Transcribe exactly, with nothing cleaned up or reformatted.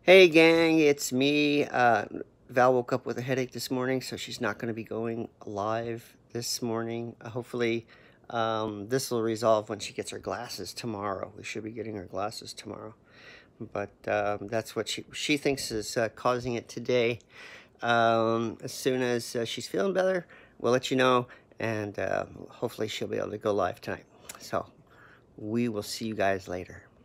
Hey gang, it's me. Uh, Val woke up with a headache this morning, so she's not going to be going live this morning. Uh, hopefully, um, this will resolve when she gets her glasses tomorrow. We should be getting her glasses tomorrow, but um, that's what she she thinks is uh, causing it today. Um, as soon as uh, she's feeling better, we'll let you know, and uh, hopefully she'll be able to go live tonight. So we will see you guys later.